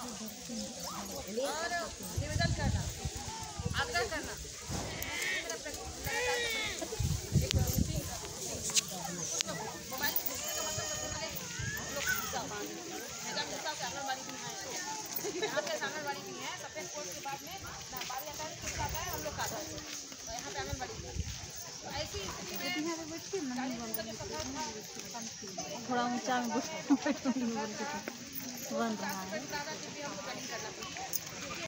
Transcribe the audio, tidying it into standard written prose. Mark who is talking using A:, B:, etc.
A: और निवेदन करना, आग्रह करना मोबाइल का मतलब आंगनबाड़ी भी है, यहाँ पे आंगनबाड़ी भी है। सफेद कोर्ट के बाद में बारी आता है, किसका आता है, हम लोग का आता है। तो यहाँ पे आंगनबाड़ी है। तो ऐसी स्थिति में
B: थोड़ा ऊंचा में बन रहा है।